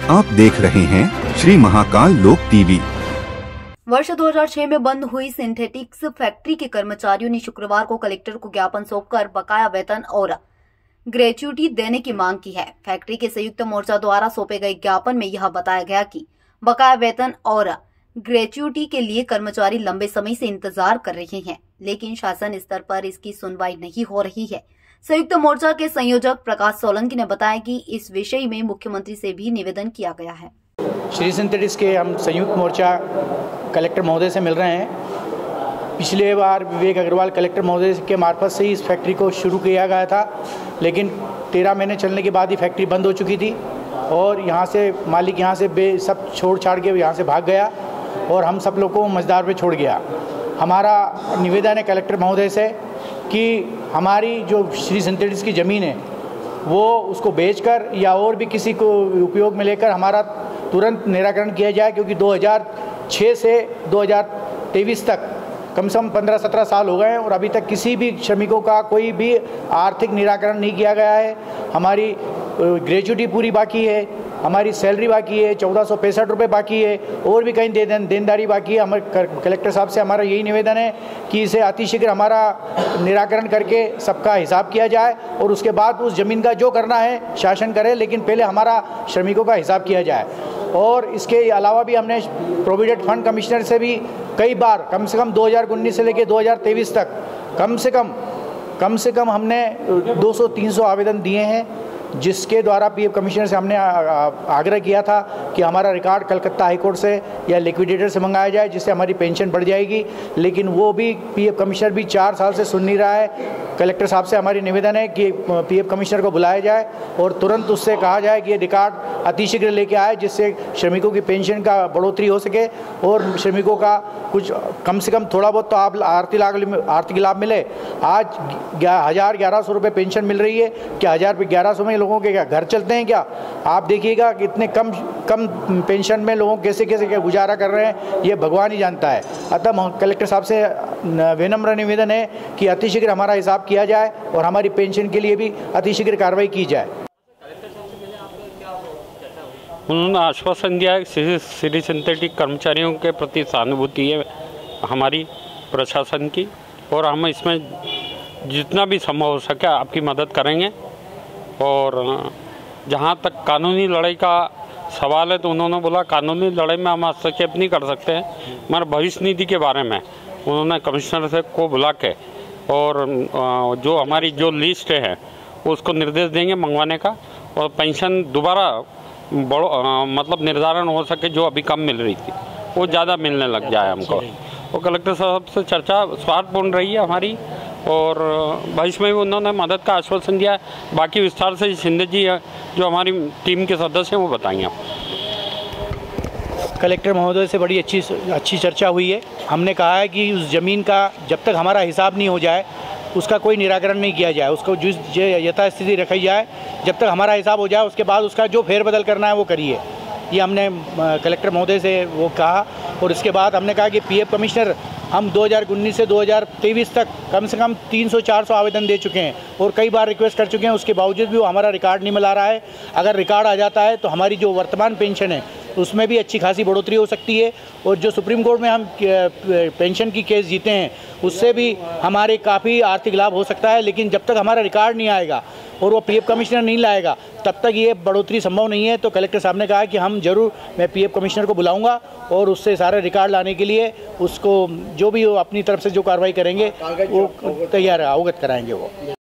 आप देख रहे हैं श्री महाकाल लोक टीवी। वर्ष 2006 में बंद हुई सिंथेटिक्स फैक्ट्री के कर्मचारियों ने शुक्रवार को कलेक्टर को ज्ञापन सौंपकर बकाया वेतन और ग्रेच्युटी देने की मांग की है। फैक्ट्री के संयुक्त मोर्चा द्वारा सौंपे गए ज्ञापन में यह बताया गया कि बकाया वेतन और ग्रेच्युटी के लिए कर्मचारी लंबे समय से इंतजार कर रहे हैं, लेकिन शासन स्तर पर इसकी सुनवाई नहीं हो रही है। संयुक्त मोर्चा के संयोजक प्रकाश सोलंकी ने बताया कि इस विषय में मुख्यमंत्री से भी निवेदन किया गया है। श्री सिंथेटिक्स के हम संयुक्त मोर्चा कलेक्टर महोदय से मिल रहे हैं। पिछले बार विवेक अग्रवाल कलेक्टर महोदय के मार्फत से ही इस फैक्ट्री को शुरू किया गया था, लेकिन 13 महीने चलने के बाद ही फैक्ट्री बंद हो चुकी थी और यहाँ से मालिक यहाँ से सब छोड़ छाड़ के यहाँ से भाग गया और हम सब लोग को मझदार पे छोड़ गया। हमारा निवेदन है कलेक्टर महोदय से कि हमारी जो श्री सिंथेटिक्स की ज़मीन है वो उसको बेचकर या और भी किसी को उपयोग में लेकर हमारा तुरंत निराकरण किया जाए, क्योंकि 2006 से 2023 तक कम से कम 15-17 साल हो गए हैं और अभी तक किसी भी श्रमिकों का कोई भी आर्थिक निराकरण नहीं किया गया है। हमारी ग्रेच्युटी पूरी बाकी है, हमारी सैलरी बाकी है, 1465 रुपये बाकी है और भी कहीं देनदारी बाकी है। हमारे कलेक्टर साहब से हमारा यही निवेदन है कि इसे अतिशीघ्र हमारा निराकरण करके सबका हिसाब किया जाए और उसके बाद उस ज़मीन का जो करना है शासन करे, लेकिन पहले हमारा श्रमिकों का हिसाब किया जाए। और इसके अलावा भी हमने प्रोविडेंट फंड कमिश्नर से भी कई बार कम से कम 2019 से लेकर 2023 तक कम से कम हमने 200-300 आवेदन दिए हैं, जिसके द्वारा पीएफ कमिश्नर से हमने आग्रह किया था कि हमारा रिकॉर्ड कलकत्ता हाईकोर्ट से या लिक्विडेटर से मंगाया जाए, जिससे हमारी पेंशन बढ़ जाएगी। लेकिन वो भी पीएफ कमिश्नर भी 4 साल से सुन नहीं रहा है। कलेक्टर साहब से हमारी निवेदन है कि पीएफ कमिश्नर को बुलाया जाए और तुरंत उससे कहा जाए कि ये रिकॉर्ड अतिशीघ्र लेके आए, जिससे श्रमिकों की पेंशन का बढ़ोतरी हो सके और श्रमिकों का कुछ कम से कम थोड़ा बहुत तो आप आर्थिक लाभ मिले। आज 1000-1100 रुपये पेंशन मिल रही है। क्या 1000-1100 में लोगों के क्या घर चलते हैं? क्या आप देखिएगा कि इतने कम पेंशन में लोगों कैसे क्या गुजारा कर रहे हैं, ये भगवान ही जानता है। अतः कलेक्टर साहब से विनम्र निवेदन है कि अतिशीघ्र हमारा हिसाब किया जाए और हमारी पेंशन के लिए भी अतिशीघ्र कार्रवाई की जाए। उन्होंने आश्वासन दिया है कि श्री सिंथेटिक कर्मचारियों के प्रति सहानुभूति है हमारी प्रशासन की और हम इसमें जितना भी संभव हो सके आपकी मदद करेंगे। और जहाँ तक कानूनी लड़ाई का सवाल है तो उन्होंने बोला कानूनी लड़ाई में हम हस्तक्षेप नहीं कर सकते हैं, मगर भविष्य निधि के बारे में उन्होंने कमिश्नर से को बुला के और जो हमारी जो लिस्ट है उसको निर्देश देंगे मंगवाने का और पेंशन दोबारा मतलब निर्धारण हो सके, जो अभी कम मिल रही थी वो ज़्यादा मिलने लग जाए हमको। और कलेक्टर साहब से चर्चा स्वार्थपूर्ण रही है हमारी और भविष्य में भी उन्होंने मदद का आश्वासन दिया है। बाकी विस्तार से शिंदे जी जो हमारी टीम के सदस्य हैं वो बताएंगे आप। कलेक्टर महोदय से बड़ी अच्छी चर्चा हुई है। हमने कहा है कि उस ज़मीन का जब तक हमारा हिसाब नहीं हो जाए उसका कोई निराकरण नहीं किया जाए, उसको जिस यथास्थिति रखी जाए। जब तक हमारा हिसाब हो जाए उसके बाद उसका जो फेरबदल करना है वो करिए। ये हमने कलेक्टर महोदय से वो कहा। और इसके बाद हमने कहा कि पीएफ कमिश्नर हम 2019 से 2023 तक कम से कम 300-400 आवेदन दे चुके हैं और कई बार रिक्वेस्ट कर चुके हैं। उसके बावजूद भी वो हमारा रिकॉर्ड नहीं मिला रहा है। अगर रिकॉर्ड आ जाता है तो हमारी जो वर्तमान पेंशन है उसमें भी अच्छी खासी बढ़ोतरी हो सकती है और जो सुप्रीम कोर्ट में हम पेंशन की केस जीते हैं उससे भी हमारे काफ़ी आर्थिक लाभ हो सकता है। लेकिन जब तक हमारा रिकॉर्ड नहीं आएगा और वो पीएफ कमिश्नर नहीं लाएगा तब तक ये बढ़ोतरी संभव नहीं है। तो कलेक्टर साहब ने कहा कि हम जरूर, मैं पीएफ कमिश्नर को बुलाऊंगा और उससे सारे रिकॉर्ड लाने के लिए उसको जो भी अपनी तरफ से जो कार्रवाई करेंगे वो तैयार है, अवगत कराएंगे वो।